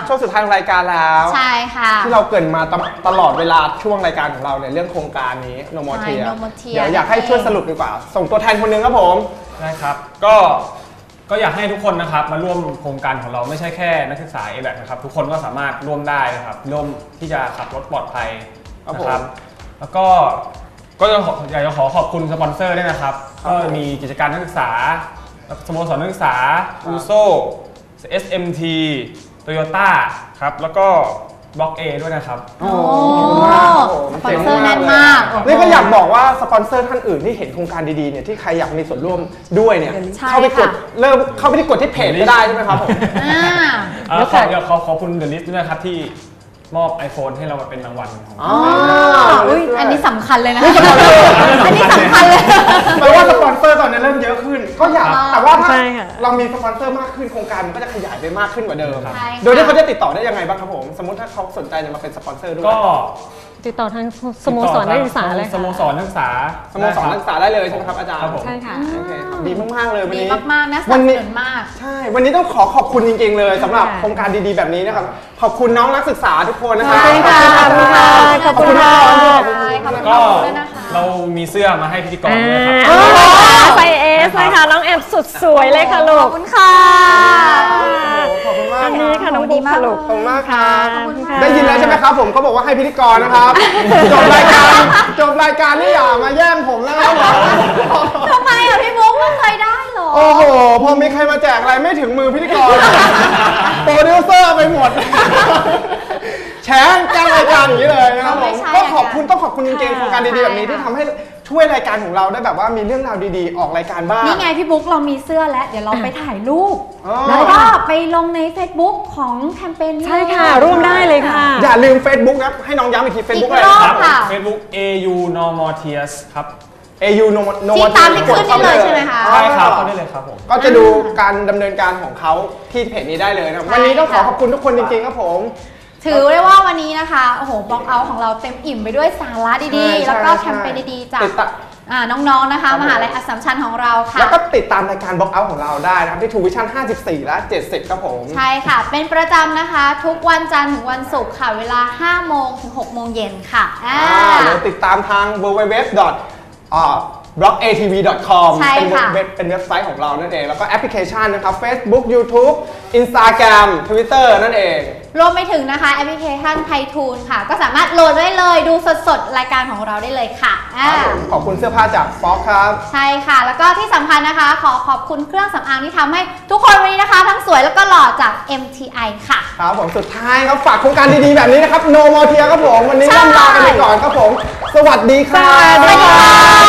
ช่วงสุดท้ายของรายการแล้วใช่ค่ะที่เราเกริ่นมาตลอดเวลาช่วงรายการของเราเนี่ยเรื่องโครงการนี้โนโมเทียเดี๋ยวอยากให้ช่วยสรุปดีกว่าส่งตัวแทนคนนึงครับผมได้ครับก็อยากให้ทุกคนนะครับมาร่วมโครงการของเราไม่ใช่แค่นักศึกษา ABAC นะครับทุกคนก็สามารถร่วมได้นะครับร่วมที่จะขับรถปลอดภัยนะครับแล้วก็อยากจะขอขอบคุณสปอนเซอร์ด้วยนะครับก็มีกิจการนักศึกษาสโมสรนักศึกษาอูโซ SMT Toyota ครับแล้วก็บล็อก A ด้วยนะครับสปอนเซอร์แน่นมากนี่ก็อยากบอกว่าสปอนเซอร์ท่านอื่นที่เห็นโครงการดีๆเนี่ยที่ใครอยากมีส่วนร่วมด้วยเนี่ยเข้าไปกดเข้าไปที่กดที่เพจก็ได้ใช่ไหมครับผมอยากขอบคุณเดอะลิสต์ด้วยนะครับที่มอบ iPhone ให้เรามาเป็นรางวัลของอันนี้สำคัญเลยนะอันนี้สำคัญเลยแปลว่าสปอนเซอร์ตอนนี้เริ่มเยอะขึ้นก็อยากแต่ว่าถ้าเรามีสปอนเซอร์มากขึ้นโครงการมันก็จะขยายไปมากขึ้นกว่าเดิมโดยที่เขาจะติดต่อได้ยังไงบ้างครับผมสมมติถ้าเขาสนใจจะมาเป็นสปอนเซอร์ด้วยก็ติดต่อทางสโมสรนักศึกษาเลยสโมสรนักศึกษาได้เลยใช่ไหมครับอาจารย์ใช่ค่ะดีมากๆเลยวันนี้มากๆนะสนับสนุนมากใช่วันนี้ต้องขอบคุณจริงๆเลยสำหรับโครงการดีๆแบบนี้นะครับขอบคุณน้องนักศึกษาทุกคนนะครับขอบคุณค่ะขอบคุณค่ะก็เรามีเสื้อมาให้พิธีกรด้วยครับไซส์ S เลยค่ะน้องแอมสุดสวยเลยค่ะลูกขอบคุณค่ะขอบคุณมากอันนี้ค่ะน้องบุ๊คค่ะลูกขอบคุณมากค่ะได้ยินแล้วใช่ไหมครับผมเขาบอกว่าให้พิธีกรนะครับจบรายการนี่อย่ามาแย่งผมนะครับทำไมอ่ะพี่บุ๊คไม่เคยได้หรอโอ้โหพอมีใครมาแจกอะไรไม่ถึงมือพิธีกรโปรดิวเซอร์ไปหมดแชร์กลางรายการอย่างนี้เลยนะครับผมก็ต้องขอบคุณจริงๆโครงการดีๆแบบนี้ที่ทำให้ช่วยรายการของเราได้แบบว่ามีเรื่องราวดีๆออกรายการบ้างนี่ไงพี่บุ๊คเรามีเสื้อแล้วเดี๋ยวเราไปถ่ายรูปแล้วก็ไปลงใน Facebook ของแคมเปญนี้ใช่ค่ะร่วมได้เลยค่ะอย่าลืม Facebook นะให้น้องย้ำอีกที Facebook อะไรครับ Facebook AU Normotius ครับ AU Normotius ที่ตามที่ขึ้นนี่เลยใช่ไหมคะใช่ครับเข้าได้เลยครับผมก็จะดูการดำเนินการของเขาที่เพจนี้ได้เลยนะวันนี้ต้องขอบคุณทุกคนจริงๆครับผมถือได้ว่าวันนี้นะคะโอ้โหบล็อกเอาท์ของเราเต็มอิ่มไปด้วยสาระดีๆแล้วก็แคมเปญดีๆจากน้องๆนะคะมหาลัยอัสสัมชัญของเราค่ะแล้วก็ติดตามรายการบล็อกเอาท์ของเราได้นะครับที่ True Vision 54 และ 70 ครับผมใช่ค่ะเป็นประจำนะคะทุกวันจันทร์ถึงวันศุกร์ค่ะเวลา 5 โมงถึง 6 โมงเย็นค่ะหรือติดตามทาง www.blogatv.com เป็นเว็บไซต์ของเรานั่นเองแล้วก็แอปพลิเคชันนะครับ Facebook YouTube Instagram Twitter นั่นเองรวมไปถึงนะคะแอปพลิเคชันไททูนค่ะก็สามารถโหลดได้เลยดูสดๆรายการของเราได้เลยค่ะขอบคุณเสื้อผ้าจากฟ็อกครับใช่ค่ะแล้วก็ที่สำคัญนะคะขอบคุณเครื่องสำอางที่ทำให้ทุกคนวันนี้นะคะทั้งสวยแล้วก็หล่อจาก MTI ค่ะครับผมสุดท้ายครับฝากโครงการดีๆแบบนี้นะครับ No More Tear ครับผมวันนี้ล่ำลากันไปก่อนครับผมสวัสดีค่ะ